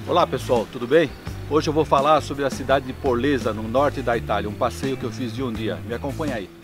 Olá pessoal, tudo bem? Hoje eu vou falar sobre a cidade de Porlezza, no norte da Itália, um passeio que eu fiz de um dia. Me acompanha aí.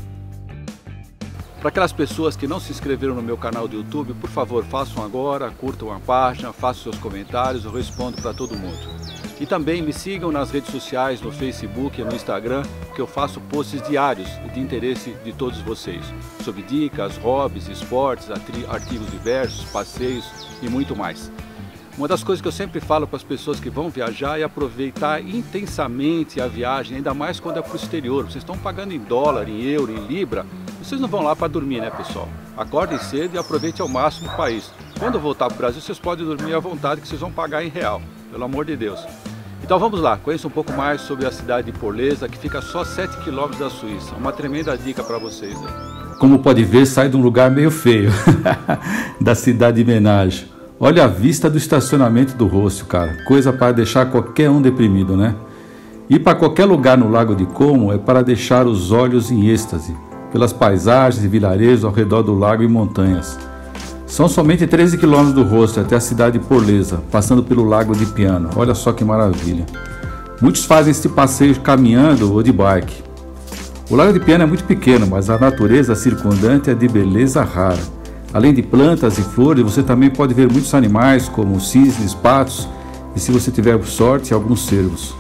Para aquelas pessoas que não se inscreveram no meu canal do YouTube, por favor, façam agora, curtam a página, façam seus comentários, eu respondo para todo mundo. E também me sigam nas redes sociais, no Facebook e no Instagram, que eu faço posts diários de interesse de todos vocês, sobre dicas, hobbies, esportes, artigos diversos, passeios e muito mais. Uma das coisas que eu sempre falo para as pessoas que vão viajar é aproveitar intensamente a viagem, ainda mais quando é para o exterior. Vocês estão pagando em dólar, em euro, em libra, vocês não vão lá para dormir, né, pessoal? Acordem cedo e aproveitem ao máximo o país. Quando voltar para o Brasil, vocês podem dormir à vontade, que vocês vão pagar em real, pelo amor de Deus. Então vamos lá, conheça um pouco mais sobre a cidade de Porlezza, que fica a só 7 km da Suíça. Uma tremenda dica para vocês aí. Como pode ver, sai de um lugar meio feio, da cidade de Menage. Olha a vista do estacionamento do Rossio, cara. Coisa para deixar qualquer um deprimido, né? Ir para qualquer lugar no Lago de Como é para deixar os olhos em êxtase, pelas paisagens e vilarejos ao redor do lago e montanhas. São somente 13 km do Rossio até a cidade de Porlezza, passando pelo Lago di Piano. Olha só que maravilha. Muitos fazem esse passeio caminhando ou de bike. O Lago di Piano é muito pequeno, mas a natureza circundante é de beleza rara. Além de plantas e flores, você também pode ver muitos animais, como cisnes, patos e, se você tiver sorte, alguns cervos.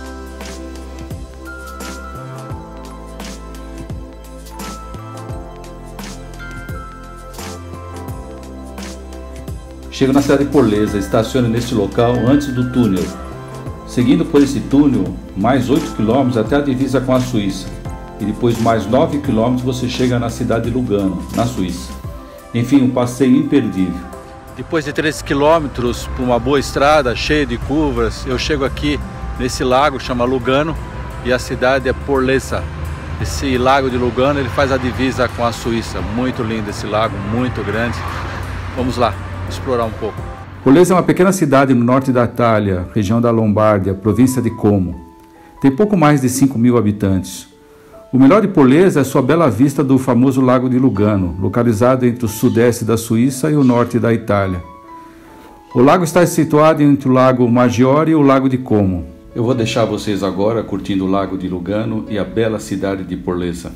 Chega na cidade de Porlezza, estacione neste local antes do túnel. Seguindo por esse túnel, mais 8 km até a divisa com a Suíça. E depois mais 9 km você chega na cidade de Lugano, na Suíça. Enfim, um passeio imperdível. Depois de 13 quilômetros por uma boa estrada, cheia de curvas, eu chego aqui nesse lago, chama Lugano, e a cidade é Porlezza. Esse lago de Lugano, ele faz a divisa com a Suíça. Muito lindo esse lago, muito grande. Vamos lá, explorar um pouco. Porlezza é uma pequena cidade no norte da Itália, região da Lombardia, província de Como. Tem pouco mais de 5.000 habitantes. O melhor de Porlezza é sua bela vista do famoso Lago de Lugano, localizado entre o sudeste da Suíça e o norte da Itália. O lago está situado entre o Lago Maggiore e o Lago de Como. Eu vou deixar vocês agora curtindo o Lago de Lugano e a bela cidade de Porlezza.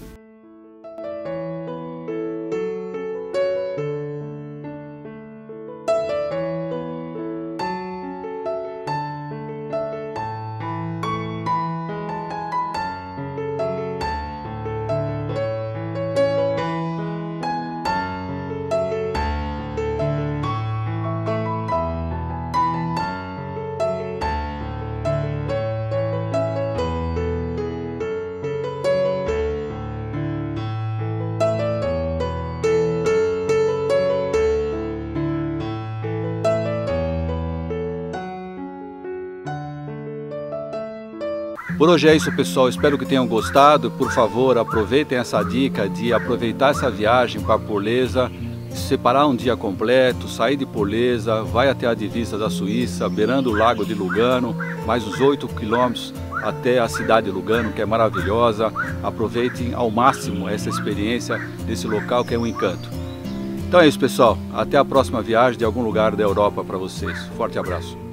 Por hoje é isso, pessoal, espero que tenham gostado. Por favor, aproveitem essa dica de aproveitar essa viagem para Porlezza, separar um dia completo, sair de Porlezza, vai até a divisa da Suíça, beirando o Lago de Lugano, mais uns 8 quilômetros até a cidade de Lugano, que é maravilhosa. Aproveitem ao máximo essa experiência desse local que é um encanto. Então é isso, pessoal, até a próxima viagem de algum lugar da Europa para vocês. Forte abraço.